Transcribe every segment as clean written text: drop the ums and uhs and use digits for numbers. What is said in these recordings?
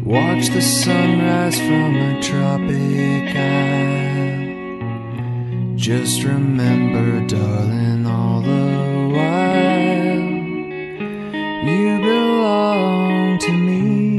Watch the sunrise from a tropic isle. Just remember, darling, all the while you belong to me.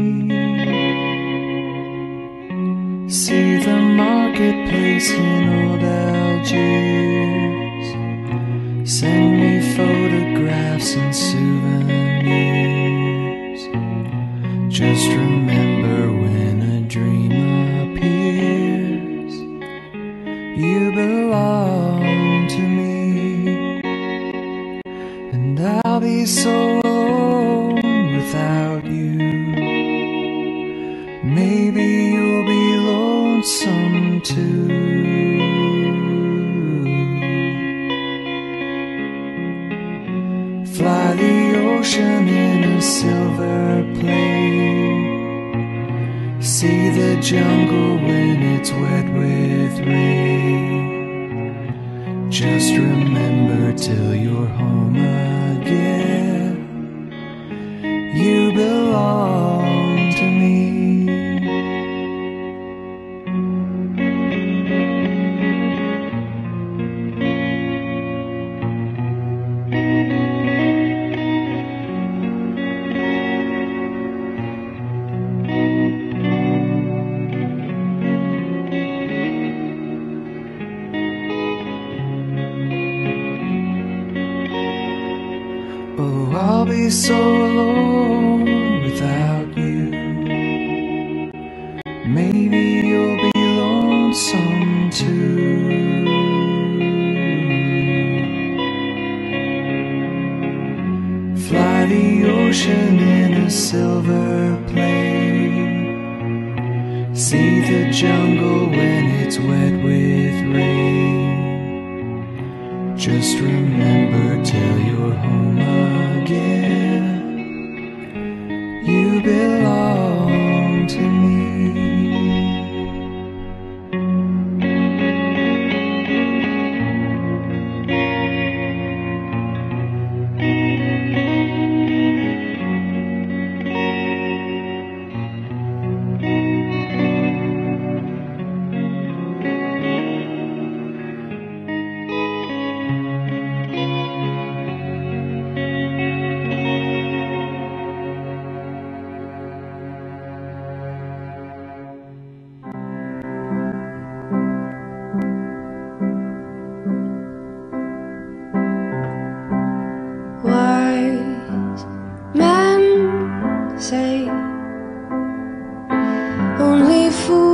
See the marketplace in old Algiers. Send me photographs and souvenirs. Just remember, when a dream appears, you belong to me. And I'll be so alone without you. Maybe you'll be lonesome too. Fly the ocean in a silver plane. See the jungle when it's wet with rain. Just remember, till you're home again, you belong to me. Oh, I'll be so alone without you. Maybe you'll be lonesome too. Fly the ocean in a silver plane. See the jungle when it's wet with rain. Just remember, till you're home again, you belong to me. Wise men say only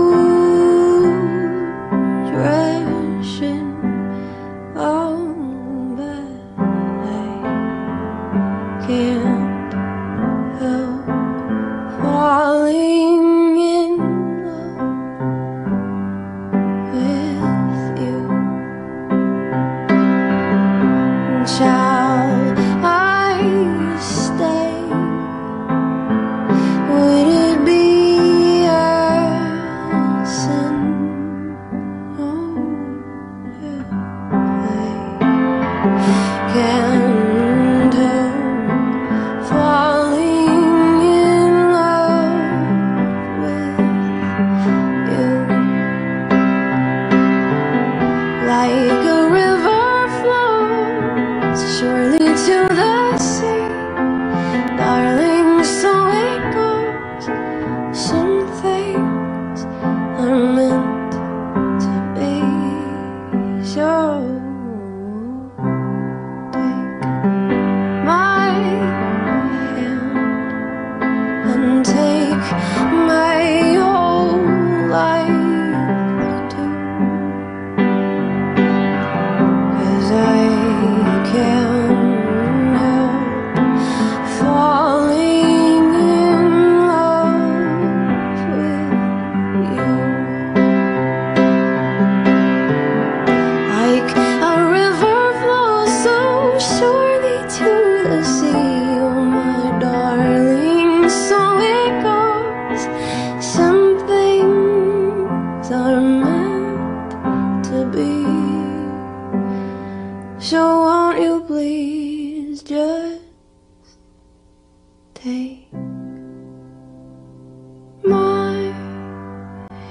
fools ration. Oh, but I can't help falling in love with you. Shall I stay? Would it be a sin? Oh, if I can't help falling in love with you. Like a river flows surely to the sea, darling, so it goes. Some things are meant to be. So take my hand and take my whole life too. 'Cause I can't help falling in love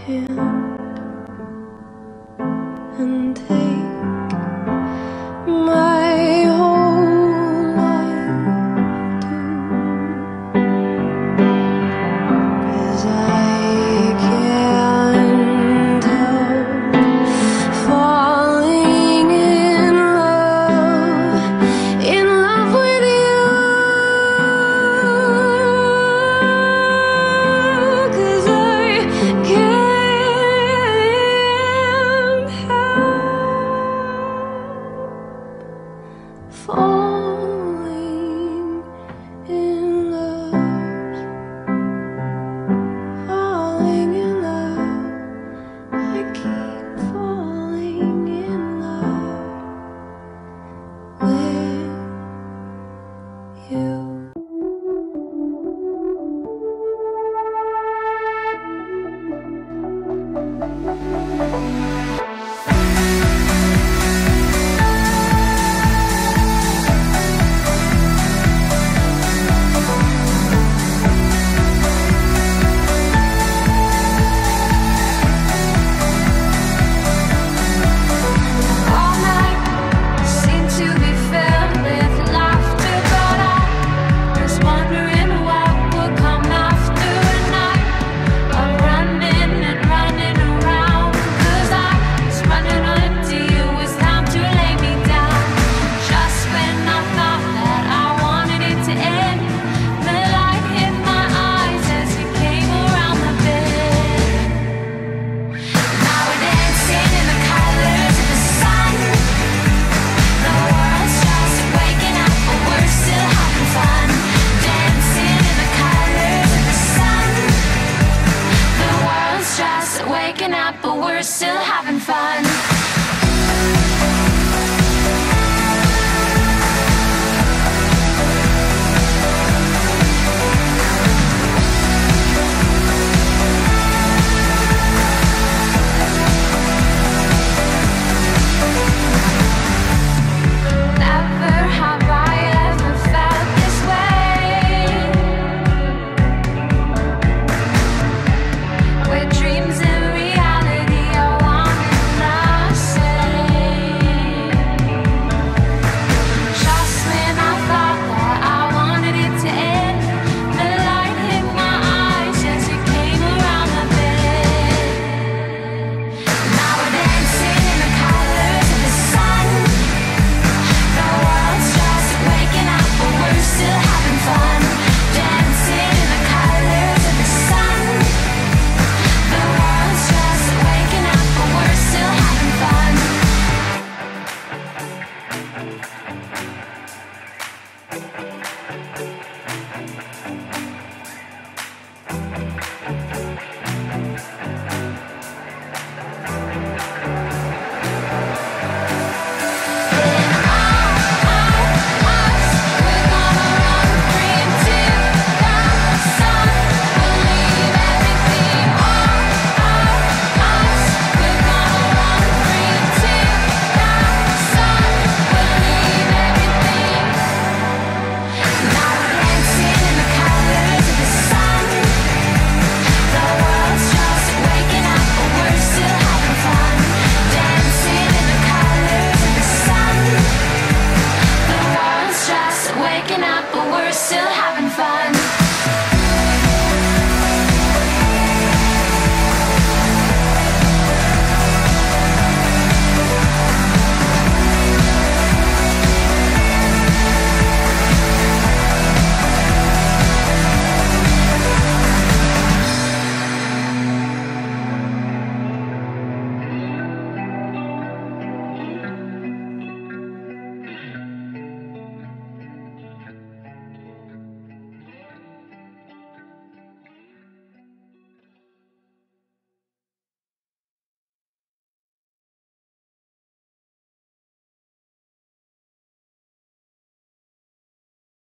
hand and take my whole life too. 'Cause I can't help falling in love with you. 'Cause I can't help falling in love, falling in love. I keep falling in love with you. All night seemed to be filled with laughter, but I was wondering what would come after a night of running and running around. 'Cause I was running onto you, it's time to lay me down. Just when I thought that I wanted it to end, the light hit my eyes as you came around the bed. Now we're dancing in the colors of the sun. The world's just waking up, but we're still having fun. Dancing in the colors of the sun. The world's just waking up, but we're still having fun.